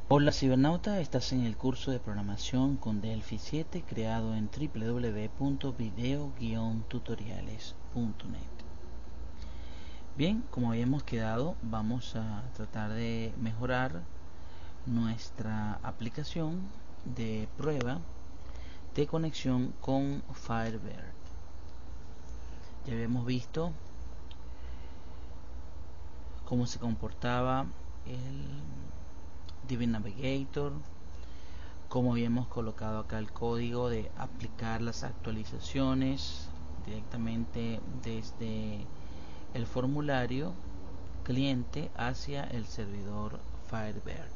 Hola cibernauta, estás en el curso de programación con Delphi 7 creado en www.video-tutoriales.net. Bien, como habíamos quedado, vamos a tratar de mejorar nuestra aplicación de prueba de conexión con Firebird. Ya habíamos visto cómo se comportaba el Divi Navigator, como habíamos colocado acá el código de aplicar las actualizaciones directamente desde el formulario cliente hacia el servidor Firebird.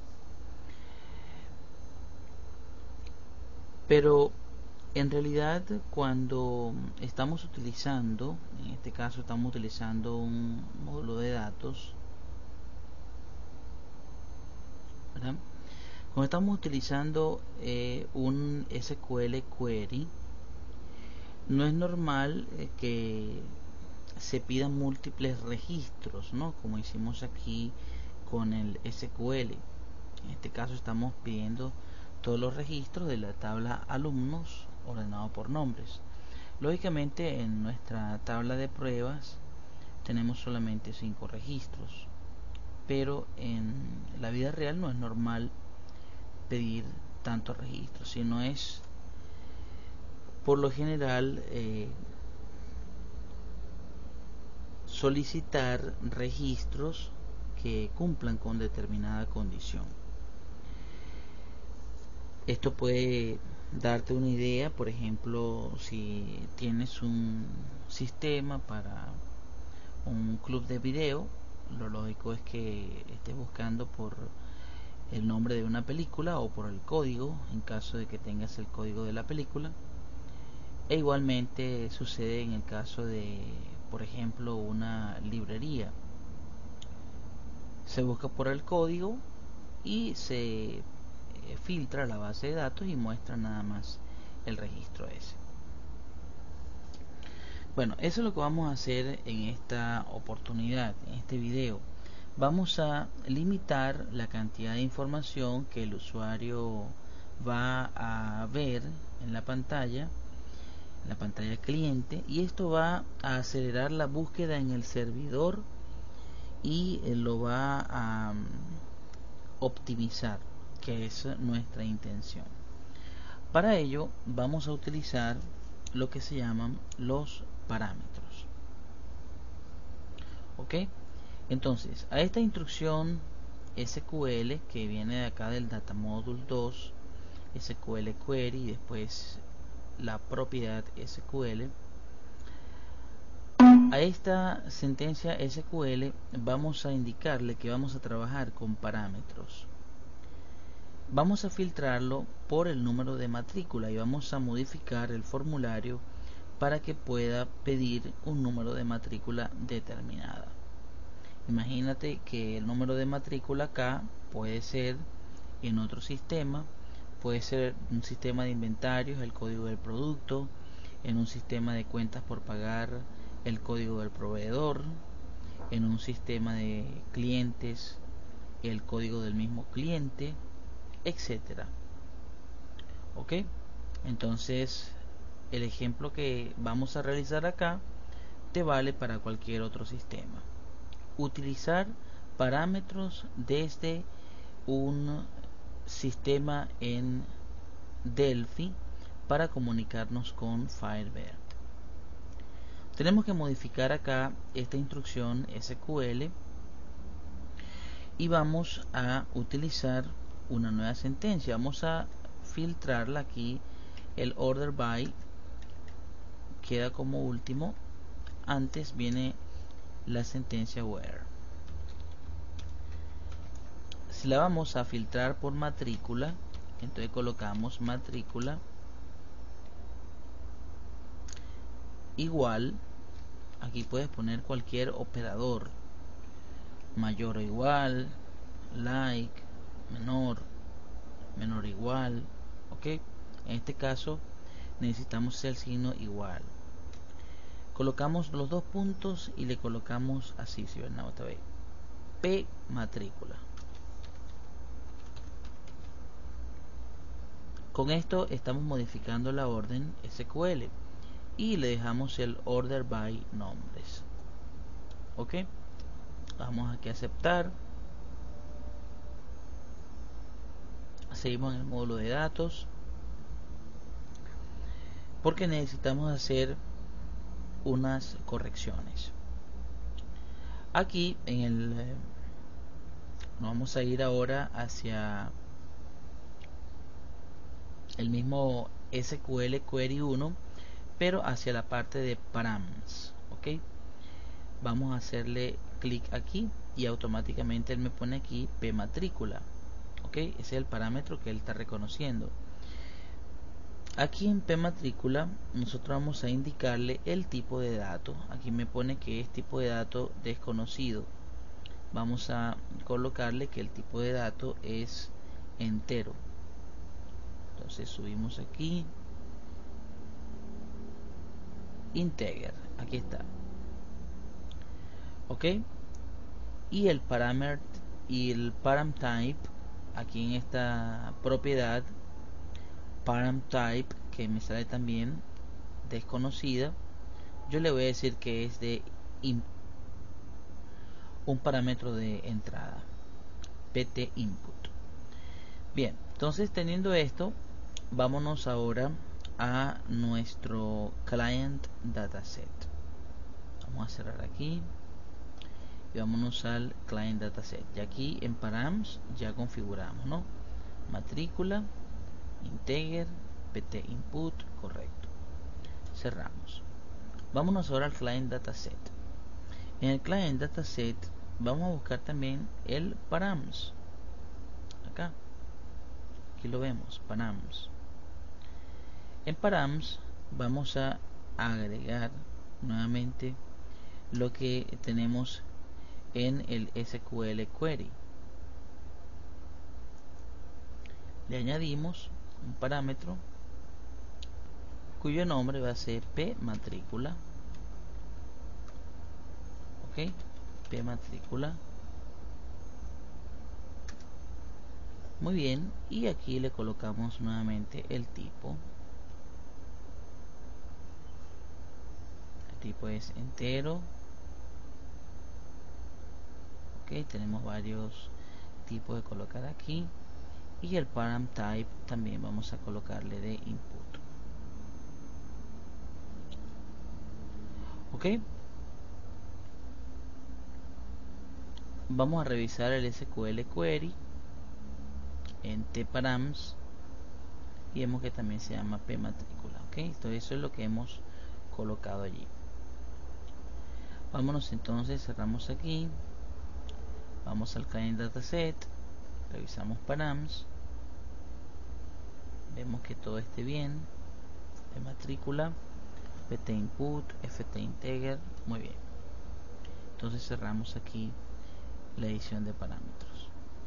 Pero en realidad cuando estamos utilizando, en este caso estamos utilizando un módulo de datos, ¿verdad? Cuando estamos utilizando un SQL query, no es normal que se pidan múltiples registros, ¿no? Como hicimos aquí con el SQL. En este caso estamos pidiendo todos los registros de la tabla alumnos ordenado por nombres. Lógicamente en nuestra tabla de pruebas tenemos solamente 5 registros, pero en la vida real no es normal pedir tantos registros, sino es por lo general solicitar registros que cumplan con determinada condición. Esto puede darte una idea, por ejemplo, si tienes un sistema para un club de video, lo lógico es que estés buscando por el nombre de una película o por el código, en caso de que tengas el código de la película. E igualmente sucede en el caso de, por ejemplo, una librería. Se busca por el código y se filtra la base de datos y muestra nada más el registro ese. Bueno, eso es lo que vamos a hacer en esta oportunidad, en este video. Vamos a limitar la cantidad de información que el usuario va a ver en la pantalla cliente, y esto va a acelerar la búsqueda en el servidor y lo va a optimizar, que es nuestra intención. Para ello vamos a utilizar lo que se llaman los parámetros. ¿Ok? Entonces, a esta instrucción SQL que viene de acá del Data Module 2, SQL Query y después la propiedad SQL, a esta sentencia SQL vamos a indicarle que vamos a trabajar con parámetros. Vamos a filtrarlo por el número de matrícula y vamos a modificar el formulario para que pueda pedir un número de matrícula determinada. Imagínate que el número de matrícula acá puede ser en otro sistema, puede ser un sistema de inventarios, el código del producto, en un sistema de cuentas por pagar, el código del proveedor, en un sistema de clientes, el código del mismo cliente, etcétera. ¿Ok? Entonces, el ejemplo que vamos a realizar acá te vale para cualquier otro sistema. Utilizar parámetros desde un sistema en Delphi para comunicarnos con Firebird. Tenemos que modificar acá esta instrucción SQL y vamos a utilizar una nueva sentencia. Vamos a filtrarla aquí. El order by queda como último. Antes viene la sentencia where. Si la vamos a filtrar por matrícula, entonces colocamos matrícula igual. Aquí puedes poner cualquier operador, mayor o igual, like, menor, menor igual. Ok, en este caso necesitamos el signo igual. Colocamos los dos puntos y le colocamos así, cibernauta, P matrícula. Con esto estamos modificando la orden SQL y le dejamos el order by nombres. Ok, vamos aquí a aceptar. Seguimos en el módulo de datos porque necesitamos hacer unas correcciones. Aquí en el nos vamos a ir ahora hacia el mismo SQL Query 1, pero hacia la parte de params. Ok, vamos a hacerle clic aquí y automáticamente él me pone aquí p matrícula. Ok, ese es el parámetro que él está reconociendo. Aquí en p matrícula nosotros vamos a indicarle el tipo de dato. Aquí me pone que es tipo de dato desconocido. Vamos a colocarle que el tipo de dato es entero. Entonces subimos aquí integer, aquí está. Ok, y el parameter y el param type aquí en esta propiedad param type que me sale también desconocida, yo le voy a decir que es de un parámetro de entrada, pt input. Bien, entonces teniendo esto, vámonos ahora a nuestro client dataset. Vamos a cerrar aquí y vámonos al client dataset. Y aquí en params ya configuramos, ¿no? Matrícula, integer, pt input, correcto. Cerramos. Vámonos ahora al client dataset. En el client dataset vamos a buscar también el params. Acá, aquí lo vemos, params. En params vamos a agregar nuevamente lo que tenemos en el SQL Query. Le añadimos un parámetro cuyo nombre va a ser p matrícula. Ok, p matrícula. Muy bien, y aquí le colocamos nuevamente el tipo. El tipo es entero. Ok, tenemos varios tipos de colocar aquí. Y el param type también vamos a colocarle de input. Ok, vamos a revisar el SQL Query en tparams y vemos que también se llama p matrícula. Ok, entonces eso es lo que hemos colocado allí. Vámonos entonces, cerramos aquí, vamos al client dataset, revisamos params, vemos que todo esté bien, p matrícula, pt input, ft integer, muy bien. Entonces cerramos aquí la edición de parámetros.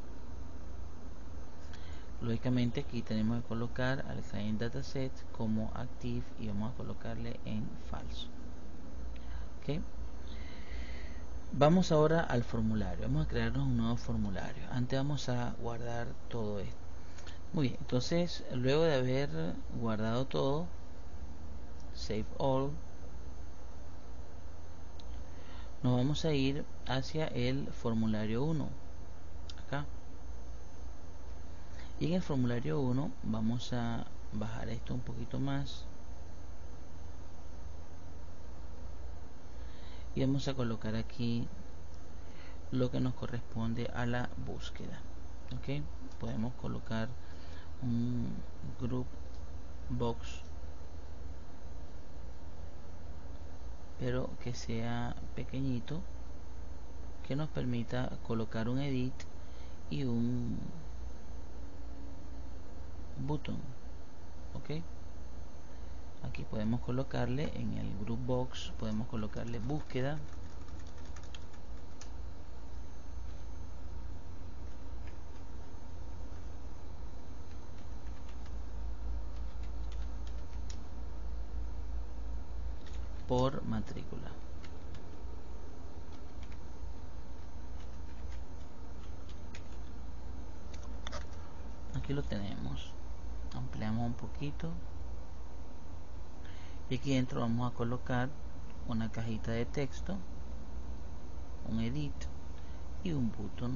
Lógicamente aquí tenemos que colocar al client dataset como active y vamos a colocarle en falso. Ok, vamos ahora al formulario. Vamos a crearnos un nuevo formulario. Antes vamos a guardar todo esto. Muy bien, entonces luego de haber guardado todo, save all, nos vamos a ir hacia el formulario 1 acá, y en el formulario 1 vamos a bajar esto un poquito más y vamos a colocar aquí lo que nos corresponde a la búsqueda. Ok, podemos colocar un group box pero que sea pequeñito, que nos permita colocar un edit y un button. Ok, aquí podemos colocarle en el group box, podemos colocarle búsqueda, por matrícula. Aquí lo tenemos. ampliamos un poquito y aquí dentro vamos a colocar una cajita de texto, un edit y un button.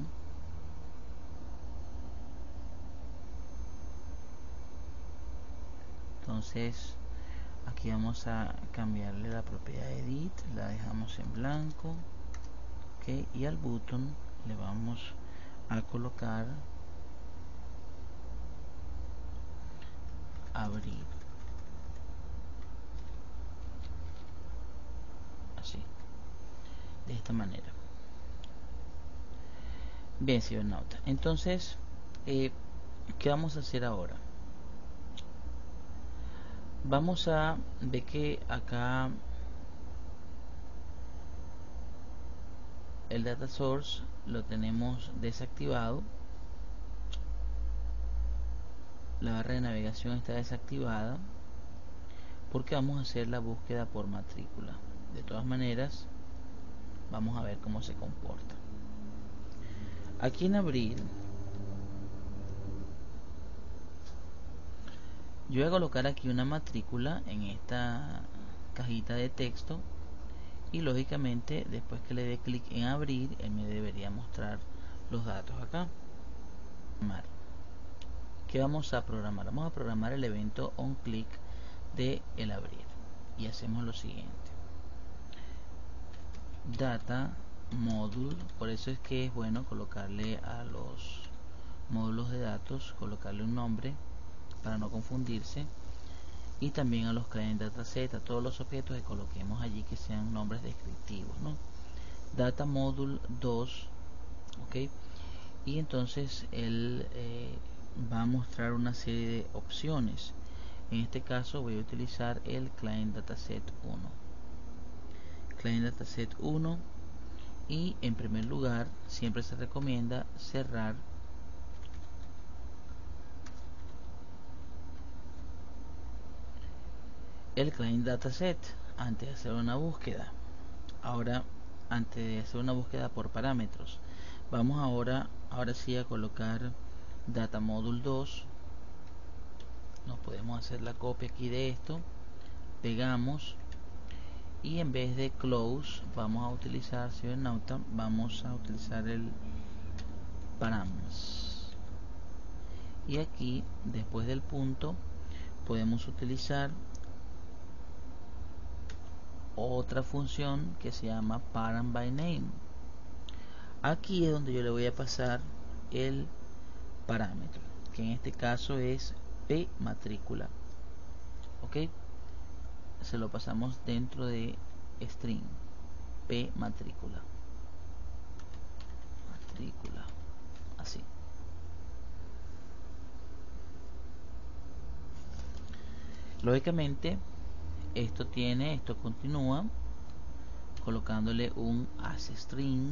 Entonces aquí vamos a cambiarle la propiedad edit, la dejamos en blanco, ok, y al button le vamos a colocar abrir, así, de esta manera. Bien, cibernauta, entonces ¿qué vamos a hacer ahora? Vamos a ver que acá el data source lo tenemos desactivado, la barra de navegación está desactivada porque vamos a hacer la búsqueda por matrícula. De todas maneras, vamos a ver cómo se comporta. Aquí en abrir, yo voy a colocar aquí una matrícula en esta cajita de texto y lógicamente después que le dé clic en abrir, él me debería mostrar los datos acá. ¿Qué vamos a programar? Vamos a programar el evento onClick de el abrir y hacemos lo siguiente: data module, por eso es que es bueno colocarle a los módulos de datos, colocarle un nombre para no confundirse, y también a los client dataset, a todos los objetos que coloquemos allí que sean nombres descriptivos, ¿no? Data module 2, ok, y entonces él va a mostrar una serie de opciones. En este caso voy a utilizar el client dataset 1, client dataset 1, y en primer lugar siempre se recomienda cerrar el client dataset antes de hacer una búsqueda. Ahora, antes de hacer una búsqueda por parámetros, vamos ahora sí a colocar data module 2. Nos podemos hacer la copia aquí de esto, pegamos, y en vez de close vamos a utilizar, cibernauta, vamos a utilizar el params, y aquí después del punto podemos utilizar otra función que se llama param by name. Aquí es donde yo le voy a pasar el parámetro, que en este caso es p matrícula, ok, se lo pasamos dentro de string p matrícula, así. Lógicamente esto continúa colocándole un asString,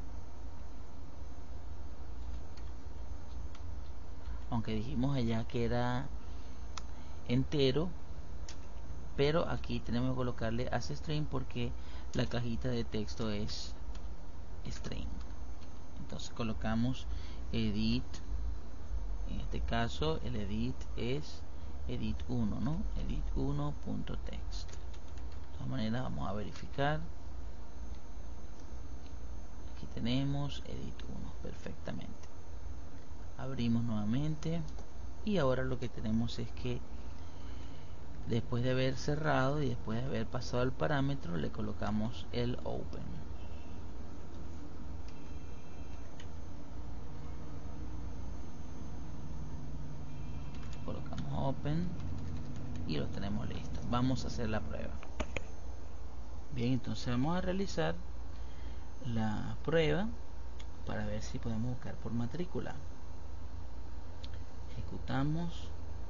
aunque dijimos allá que era entero, pero aquí tenemos que colocarle asString porque la cajita de texto es string. Entonces colocamos edit, en este caso el edit es edit1, ¿no? edit1.text. De todas maneras vamos a verificar. Aquí tenemos edit1 perfectamente. Abrimos nuevamente y ahora lo que tenemos es que después de haber cerrado y después de haber pasado el parámetro, le colocamos el open. Colocamos open y lo tenemos listo. Vamos a hacer la prueba. Bien, entonces vamos a realizar la prueba para ver si podemos buscar por matrícula. Ejecutamos.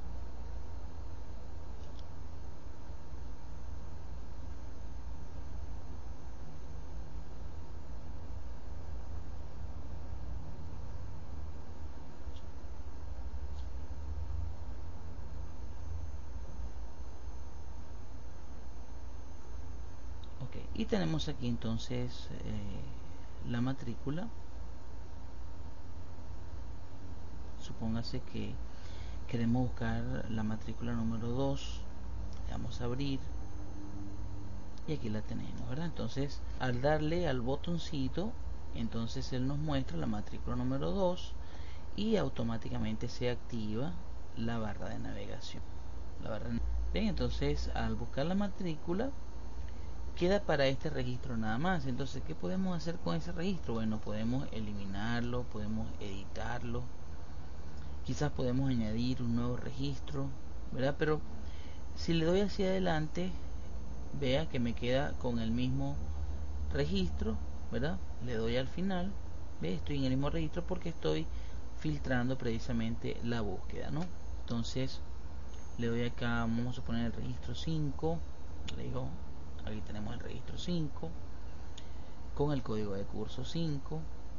Ok, y tenemos aquí entonces la matrícula. Supóngase que queremos buscar la matrícula número 2, le damos a abrir y aquí la tenemos, ¿verdad? Entonces al darle al botoncito, entonces él nos muestra la matrícula número 2 y automáticamente se activa la barra de navegación. Bien, entonces al buscar la matrícula queda para este registro nada más. Entonces, ¿qué podemos hacer con ese registro? Bueno, podemos eliminarlo, podemos editarlo, quizás podemos añadir un nuevo registro, ¿verdad? Pero si le doy hacia adelante, vea que me queda con el mismo registro, ¿verdad? Le doy al final, ¿ve? Estoy en el mismo registro porque estoy filtrando precisamente la búsqueda, ¿no? Entonces le doy acá, vamos a poner el registro 5, le digo, aquí tenemos el registro 5 con el código de curso 5,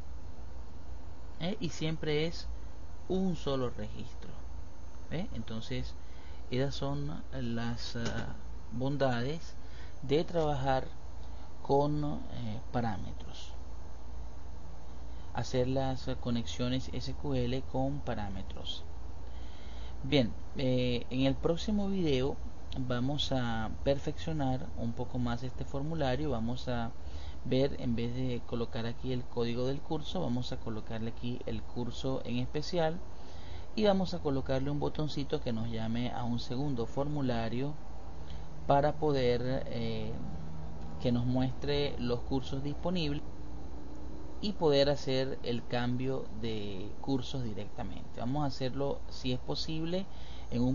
y siempre es un solo registro, ¿ve? Entonces esas son las bondades de trabajar con parámetros, hacer las conexiones SQL con parámetros. Bien, en el próximo video vamos a perfeccionar un poco más este formulario. Vamos a ver, en vez de colocar aquí el código del curso, vamos a colocarle aquí el curso en especial y vamos a colocarle un botoncito que nos llame a un segundo formulario para poder que nos muestre los cursos disponibles y poder hacer el cambio de cursos directamente. Vamos a hacerlo, si es posible, en un